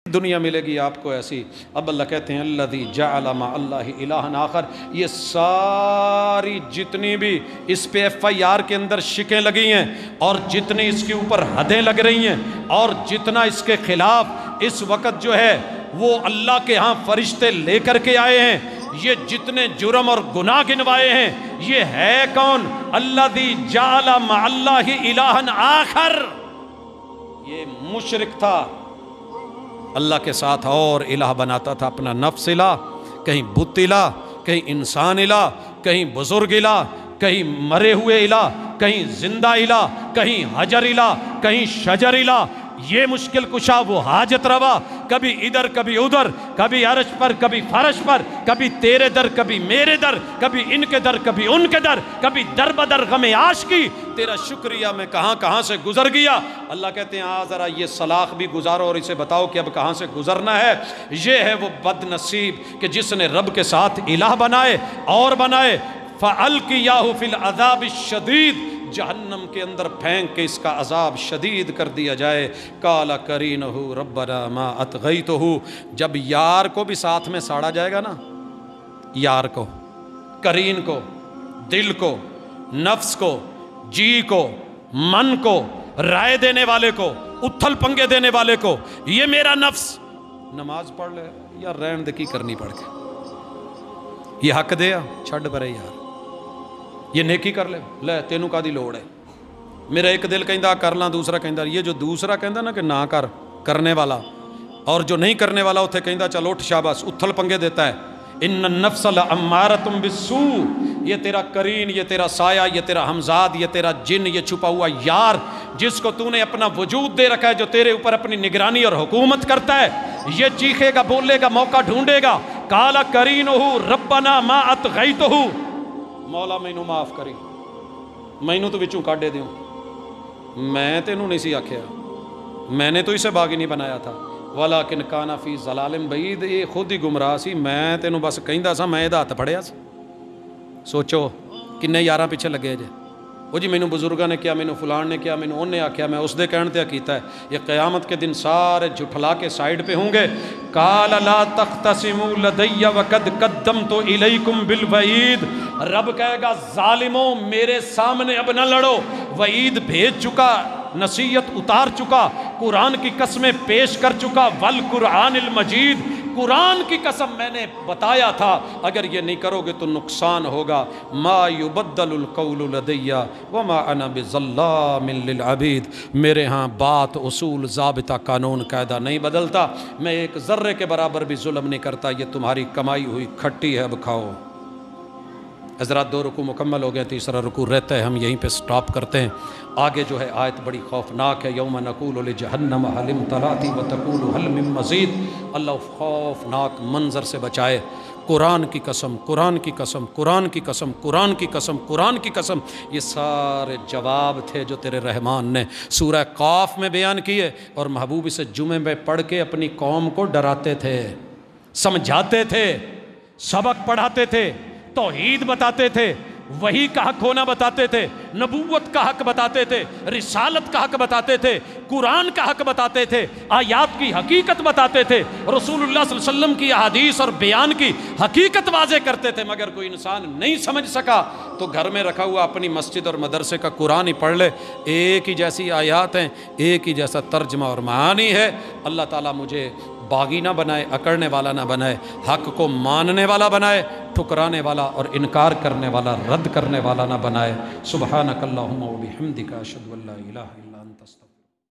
دنیا ملے گی آپ کو ایسی۔ اب اللہ کہتے ہیں الذی جعل مع اللہ الہا آخر، یہ ساری جتنی بھی اس پہ ایف آئی آر کے اندر شکیں لگی ہیں اور جتنی اس کے اوپر حدیں لگ رہی ہیں اور جتنا اس کے خلاف اس وقت جو ہے وہ اللہ کے ہاں فرشتے لے کر کے آئے ہیں، یہ جتنے جرم اور گناہ گنوائے ہیں، یہ ہے کون؟ الذی جعل مع اللہ الہا آخر، یہ مشرک تھا، اللہ کے ساتھ اور الہ بناتا تھا، اپنا نفس الہ، کہیں بت الہ، کہیں انسان الہ، کہیں بزرگ الہ، کہیں مرے ہوئے الہ، کہیں زندہ الہ، کہیں حجر الہ، کہیں شجر الہ، یہ مشکل کشا وہ حاجت روا، کبھی ادھر کبھی ادھر، کبھی عرش پر کبھی فرش پر، کبھی تیرے در کبھی میرے در، کبھی ان کے در کبھی ان کے در، کبھی در بدر غم عاشقی، تیرا شکریہ میں کہاں کہاں سے گزر گیا۔ اللہ کہتے ہیں آ ذرا یہ سلاخ بھی گزارو اور اسے بتاؤ کہ اب کہاں سے گزرنا ہے۔ یہ ہے وہ بد نصیب کہ جس نے رب کے ساتھ الہ بنائے اور بنائے، فَأَلْقِيَاهُ فِي الْعَذَابِ الشَّدِيدِ، جہنم کے اندر پھینک کے اس کا عذاب شدید کر دیا جائے۔ قَالَ قَرِينُهُ رَبَّنَا مَا أَطْغَيْتُهُ، جب یار کو بھی ساتھ میں ساڑا جائے گا نا، یار کو، قرین کو، دل کو، نفس کو، جی کو، من کو، رائے دینے والے کو، اتھل پنگے دینے والے کو، یہ میرا نفس نماز پڑھ لے یا رہن دے کی کرنی پڑ کے، یہ حق دے چھڑ پرے یار، یہ نیکی کر لے تینوں کا دی لوڑ ہے۔ میرا ایک دل کہندا کر لاں، دوسرا کہندا، یہ جو دوسرا کہندا نا کہ نہ کر، کرنے والا، اور جو نہیں کرنے والا اتھے کہندا چل اٹھ شاباش، اتھل پنگے دیتا ہے۔ ان النفس لامارۃ بالسوء، یہ تیرا قرین، یہ تیرا سایہ، یہ تیرا ہمزاد، یہ تیرا جن، یہ چھپا ہوا یار جس کو تو نے اپنا وجود دے رکھا ہے، جو تیرے اوپر اپنی نگرانی اور حکومت کرتا ہے، یہ چیخے گا، بولے گا، موقع ڈھونڈے گا۔ قال قرینہ ربنا ما اطغیتہ، مولا مینوں معاف کری، مینوں تو وچوں کڈ دیوں، میں تینوں نہیں سی آکھیا، میں نے تو اسے باغی نہیں بنایا تھا، ولیکن کان فی ضلال بعید، یہ خود ہی گمراہ سی، میں تینوں بس کہندا سا، میں دا ہاتھ پھڑیا سی۔ سوچو کنے یاراں پیچھے لگے جے، وہ جی مینوں بزرگاں نے کیا، مینوں فلان نے کیا، مینوں انہیں آکھیا، میں اس دے کہن تے کیتا ہے۔ یہ قیامت کے دن سارے جھٹلا کے سائیڈ پہ ہوں گے۔ قال لا تختصموا لدی وقد قدمت الیکم بالوعید، رب کہے گا ظالموں میرے سامنے اب نہ لڑو، وعید بھیج چکا، نصیحت اتار چکا، قرآن کی قسمیں پیش کر چکا، والقرآن المجید، قرآن کی قسم میں نے بتایا تھا، اگر یہ نہیں کرو گے تو نقصان ہوگا۔ ما یبدل القول لدی وما انا بظلام للعبید، میرے ہاں بات، اصول، ضابطہ، قانون، قاعدہ نہیں بدلتا، میں ایک ذرے کے برابر بھی ظلم نہیں کرتا، یہ تمہاری کمائی ہوئی کھٹی ہے، اب کھاؤ۔ حضرات 2 رکوع مکمل ہو گئے، تیسرا رکوع رہتا ہے، ہم یہیں پہ سٹاپ کرتے ہیں۔ آگے جو ہے آیت بڑی خوفناک ہے، یوم نقول لجہنم حل امتلأت وتقول حل من مزید، اللہ خوفناک منظر سے بچائے۔ قرآن کی قسم، قرآن کی قسم، قرآن کی قسم، قرآن کی قسم، قرآن کی قسم، یہ سارے جواب تھے جو تیرے رحمان نے سورہ قاف میں بیان کیے، اور محبوب اسے جمعے میں پڑھ کے اپنی قوم کو ڈراتے تھے، سمجھاتے تھے، سبق پڑھاتے تھے، توحید بتاتے تھے، وحی کا حق ہونا بتاتے تھے، نبوت کا حق بتاتے تھے، رسالت کا حق بتاتے تھے، قرآن کا حق بتاتے تھے، آیات کی حقیقت بتاتے تھے، رسول اللہ صلی اللہ علیہ وسلم کی احادیث اور بیان کی حقیقت واضح کرتے تھے، مگر کوئی انسان نہیں سمجھ سکا تو گھر میں رکھا ہوا اپنی مسجد اور مدرسے کا قرآن ہی پڑھ لے، ایک ہی جیسی آیات ہیں، ایک ہی جیسا ترجمہ اور معانی ہے۔ اللہ تعالیٰ مجھے باغی نہ بنائے، اکڑنے والا نہ بنائے، حق کو ماننے والا بنائے، ٹھکرانے والا اور انکار کرنے والا، رد کرنے والا نہ بنائے۔ سبحانک اللہم و بحمدک، اشہد ان لا الہ الا انت، استغفرک۔